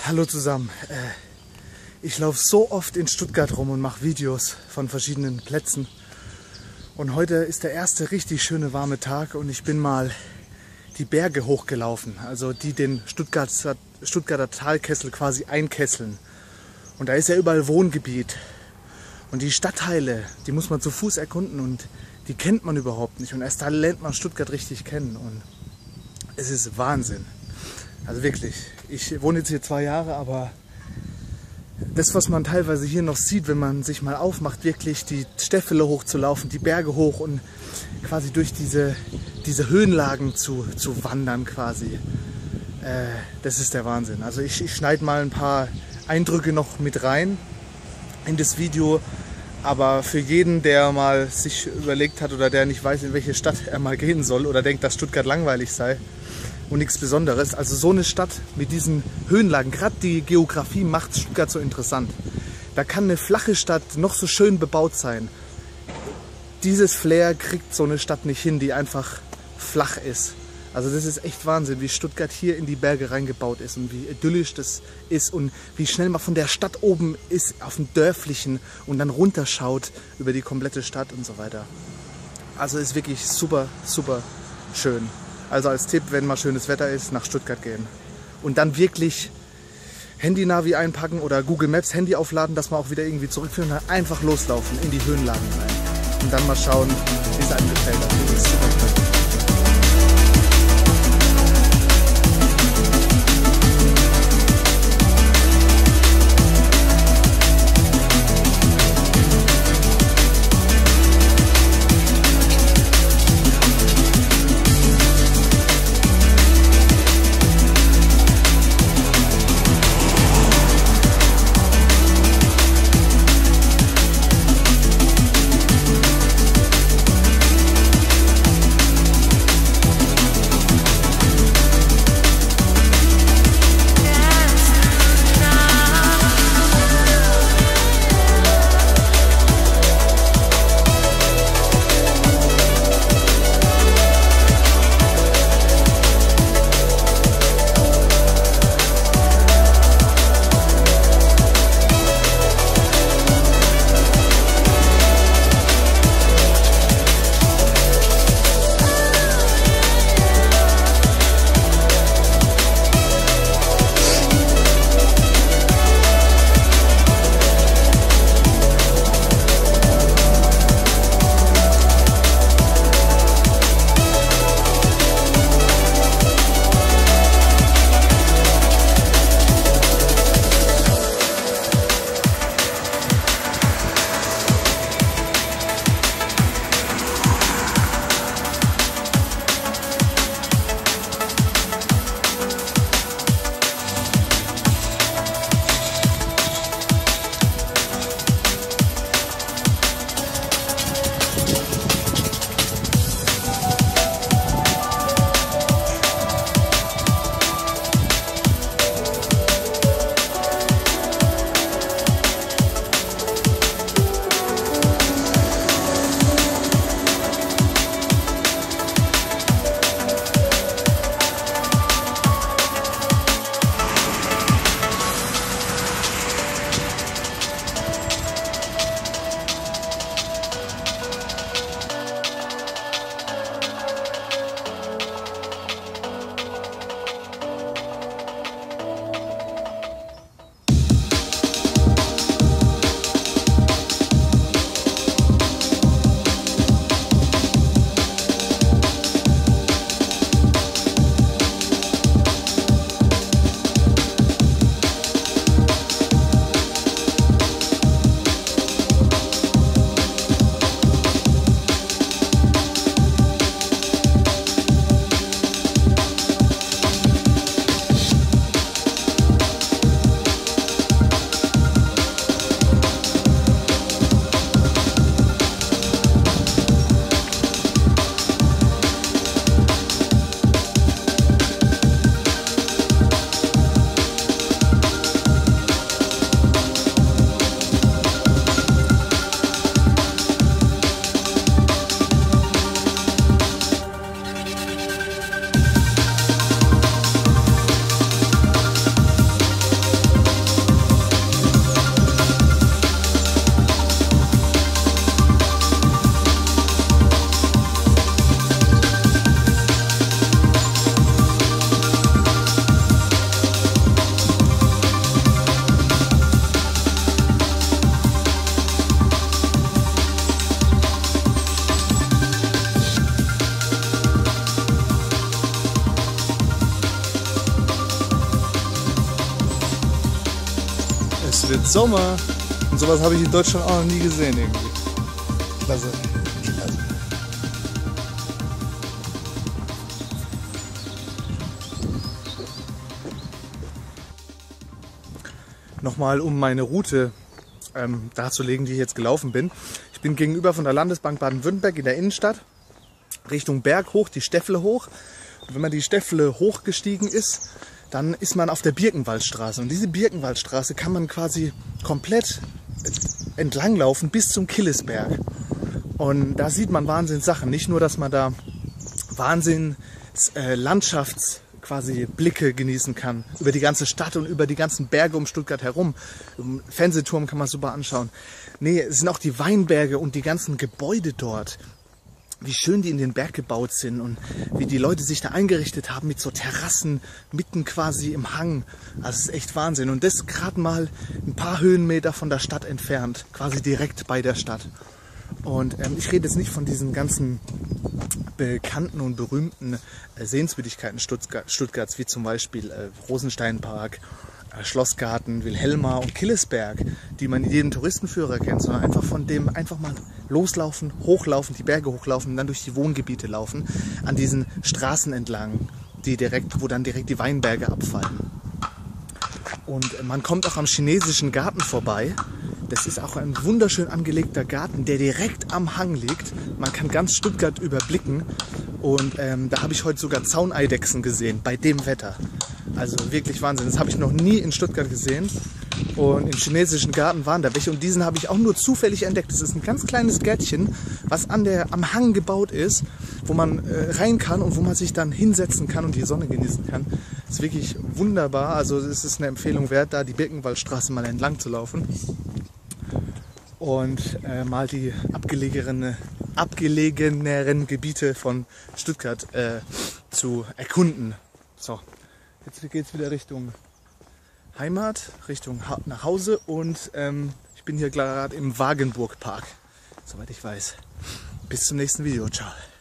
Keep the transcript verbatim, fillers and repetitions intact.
Hallo zusammen. Ich laufe so oft in Stuttgart rum und mache Videos von verschiedenen Plätzen. Und heute ist der erste richtig schöne warme Tag und ich bin mal die Berge hochgelaufen, also die den Stuttgarter, Stuttgarter Talkessel quasi einkesseln. Und da ist ja überall Wohngebiet. Und die Stadtteile, die muss man zu Fuß erkunden und die kennt man überhaupt nicht. Und erst da lernt man Stuttgart richtig kennen. Und es ist Wahnsinn. Also wirklich, ich wohne jetzt hier zwei Jahre, aber das, was man teilweise hier noch sieht, wenn man sich mal aufmacht, wirklich die Stäffele hochzulaufen, die Berge hoch und quasi durch diese, diese Höhenlagen zu, zu wandern quasi, äh, das ist der Wahnsinn. Also ich, ich schneide mal ein paar Eindrücke noch mit rein in das Video, aber für jeden, der mal sich überlegt hat oder der nicht weiß, in welche Stadt er mal gehen soll oder denkt, dass Stuttgart langweilig sei und nichts Besonderes, also so eine Stadt mit diesen Höhenlagen, gerade die Geografie macht Stuttgart so interessant. Da kann eine flache Stadt noch so schön bebaut sein. Dieses Flair kriegt so eine Stadt nicht hin, die einfach flach ist. Also das ist echt Wahnsinn, wie Stuttgart hier in die Berge reingebaut ist und wie idyllisch das ist und wie schnell man von der Stadt oben ist auf dem Dörflichen und dann runterschaut über die komplette Stadt und so weiter. Also ist wirklich super, super schön. Also als Tipp, wenn mal schönes Wetter ist, nach Stuttgart gehen. Und dann wirklich Handy-Navi einpacken oder Google Maps Handy aufladen, dass man auch wieder irgendwie zurückführen und dann einfach loslaufen in die Höhenlagen rein. Und dann mal schauen, wie es einem gefällt. Das ist super toll. wird Sommer. Und sowas habe ich in Deutschland auch noch nie gesehen irgendwie. Klasse. Klasse. Nochmal um meine Route ähm, darzulegen, die ich jetzt gelaufen bin. Ich bin gegenüber von der Landesbank Baden-Württemberg in der Innenstadt, Richtung Berg hoch, die Stäffle hoch. Und wenn man die Stäffle hochgestiegen ist, dann ist man auf der Birkenwaldstraße. Und diese Birkenwaldstraße kann man quasi komplett entlanglaufen bis zum Killesberg. Und da sieht man Wahnsinn Sachen. Nicht nur, dass man da Wahnsinn äh, Landschafts quasi Blicke genießen kann über die ganze Stadt und über die ganzen Berge um Stuttgart herum. Im Fernsehturm kann man super anschauen. Nee, es sind auch die Weinberge und die ganzen Gebäude dort. Wie schön die in den Berg gebaut sind und wie die Leute sich da eingerichtet haben mit so Terrassen mitten quasi im Hang. Also es ist echt Wahnsinn. Und das gerade mal ein paar Höhenmeter von der Stadt entfernt, quasi direkt bei der Stadt. Und ähm, ich rede jetzt nicht von diesen ganzen bekannten und berühmten äh, Sehenswürdigkeiten Stuttgart, Stuttgarts, wie zum Beispiel äh, Rosensteinpark, äh, Schlossgarten, Wilhelma und Killesberg, die man in jedem Touristenführer kennt, sondern einfach von dem einfach mal loslaufen, hochlaufen, die Berge hochlaufen und dann durch die Wohngebiete laufen, an diesen Straßen entlang, die direkt, wo dann direkt die Weinberge abfallen. Und äh, man kommt auch am chinesischen Garten vorbei. Das ist auch ein wunderschön angelegter Garten, der direkt am Hang liegt. Man kann ganz Stuttgart überblicken. Und ähm, da habe ich heute sogar Zauneidechsen gesehen, bei dem Wetter. Also wirklich Wahnsinn. Das habe ich noch nie in Stuttgart gesehen. Und im chinesischen Garten waren da welche. Und diesen habe ich auch nur zufällig entdeckt. Das ist ein ganz kleines Gärtchen, was an der, am Hang gebaut ist, wo man äh, rein kann und wo man sich dann hinsetzen kann und die Sonne genießen kann. Das ist wirklich wunderbar. Also es ist eine Empfehlung wert, da die Birkenwaldstraße mal entlang zu laufen. Und äh, mal die abgelegene, abgelegeneren Gebiete von Stuttgart äh, zu erkunden. So, jetzt geht es wieder Richtung Heimat, Richtung ha nach Hause und ähm, ich bin hier gerade im Wagenburg Park, soweit ich weiß. Bis zum nächsten Video, ciao.